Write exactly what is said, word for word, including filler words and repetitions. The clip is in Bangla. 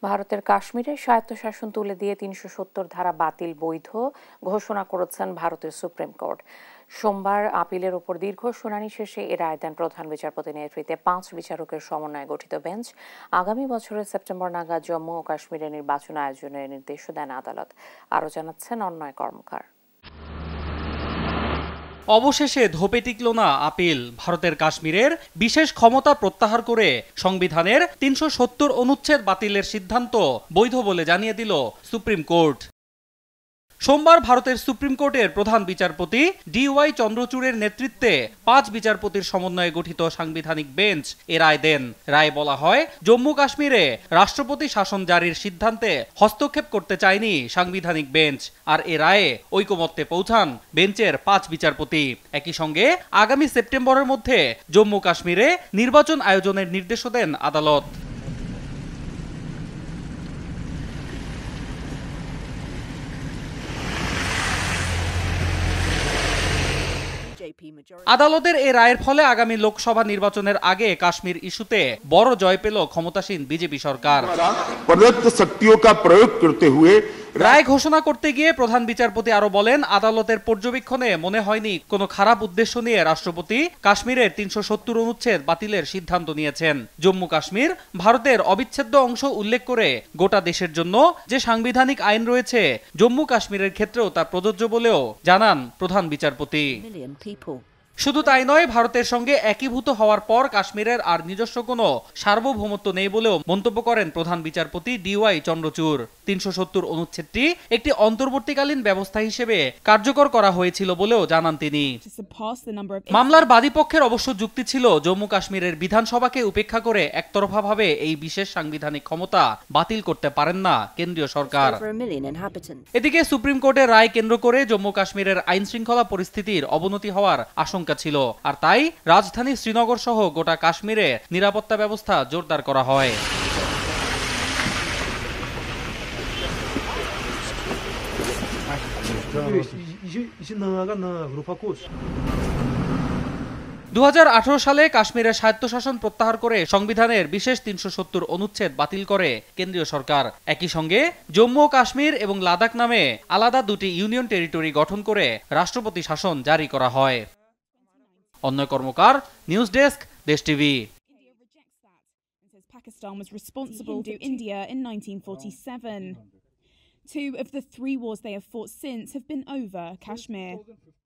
ভারতের কাশ্মীরে স্বায়ত্তশাসন তুলে দিয়ে তিনশো সত্তর ধারা বাতিল বৈধ ঘোষণা করেছেন ভারতের সুপ্রিম কোর্ট। সোমবার আপিলের ওপর দীর্ঘ শুনানি শেষে এ রায় দেন প্রধান বিচারপতি নেতৃত্বে পাঁচ বিচারকের সমন্বয়ে গঠিত বেঞ্চ। আগামী বছরের সেপ্টেম্বর নাগাদ জম্মু ও কাশ্মীরে নির্বাচন আয়োজনের নির্দেশও দেন আদালত। আরও জানাচ্ছেন অন্যয় কর্মকার। অবশেষে ধোপে টিকল না আপিল। ভারতের কাশ্মীরের বিশেষ ক্ষমতা প্রত্যাহার করে সংবিধানের তিনশো সত্তর অনুচ্ছেদ বাতিলের সিদ্ধান্ত বৈধ বলে জানিয়ে দিল সুপ্রিম কোর্ট। সোমবার ভারতের সুপ্রিম কোর্টের প্রধান বিচারপতি ডি ওয়াই চন্দ্রচূড়ের নেতৃত্বে পাঁচ বিচারপতির সমন্বয়ে গঠিত সাংবিধানিক বেঞ্চ এ রায় দেন। রায়ে বলা হয়, জম্মু কাশ্মীরে রাষ্ট্রপতি শাসন জারির সিদ্ধান্তে হস্তক্ষেপ করতে চায়নি সাংবিধানিক বেঞ্চ। আর এ রায়ে ঐকমত্যে পৌঁছান বেঞ্চের পাঁচ বিচারপতি। একই সঙ্গে আগামী সেপ্টেম্বরের মধ্যে জম্মু কাশ্মীরে নির্বাচন আয়োজনের নির্দেশও দেন আদালত। আদালতের এই রায়ের ফলে আগামী লোকসভা নির্বাচনের আগে কাশ্মীর ইস্যুতে বড় জয় পেল ক্ষমতাসীন বিজেপি সরকার। রায় ঘোষণা করতে গিয়ে প্রধান বিচারপতি আরো বলেন, আদালতের পর্যবেক্ষণে মনে হয়নি কোনো খারাপ উদ্দেশ্য নিয়ে রাষ্ট্রপতি কাশ্মীরের তিনশো সত্তর অনুচ্ছেদ বাতিলের সিদ্ধান্ত নিয়েছেন। জম্মু কাশ্মীর ভারতের অবিচ্ছেদ্য অংশ উল্লেখ করে গোটা দেশের জন্য যে সাংবিধানিক আইন রয়েছে, জম্মু কাশ্মীরের ক্ষেত্রেও তা প্রযোজ্য বলেও জানান প্রধান বিচারপতি। শুধু তাই নয়, ভারতের সঙ্গে একীভূত হওয়ার পর কাশ্মীরের আর নিজস্ব কোনো সার্বভৌমত্ব নেই বলেও মন্তব্য করেন প্রধান বিচারপতি ডি ওয়াই চন্দ্রচূড়। তিনশো সত্তর অনুচ্ছেদটি একটি অন্তর্বর্তীকালীন ব্যবস্থা হিসেবে কার্যকর করা হয়েছিল বলেও জানান তিনি। মামলার বাদীপক্ষের অবশ্য যুক্তি ছিল, জম্মু কাশ্মীরের বিধানসভাকে উপেক্ষা করে একতরফাভাবে এই বিশেষ সাংবিধানিক ক্ষমতা বাতিল করতে পারেন না কেন্দ্রীয় সরকার। এদিকে সুপ্রিম কোর্টের রায় কেন্দ্র করে জম্মু কাশ্মীরের আইন শৃঙ্খলা পরিস্থিতির অবনতি হওয়ার আশঙ্কা ছিল, আর তাই রাজধানী শ্রীনগর সহ গোটা কাশ্মীরে নিরাপত্তা ব্যবস্থা জোরদার করা হয়। দু হাজার আঠারো সালে কাশ্মীরের স্বায়ত্তশাসন প্রত্যাহার করে সংবিধানের বিশেষ তিনশো সত্তর অনুচ্ছেদ বাতিল করে কেন্দ্রীয় সরকার। একই সঙ্গে জম্মু ও কাশ্মীর এবং লাদাখ নামে আলাদা দুটি ইউনিয়ন টেরিটরি গঠন করে রাষ্ট্রপতি শাসন জারি করা হয়। Ananya Karmakar, news desk, Desh TV. Pakistan was responsible to India in nineteen forty-seven. Two of the three wars they have fought since have been over Kashmir.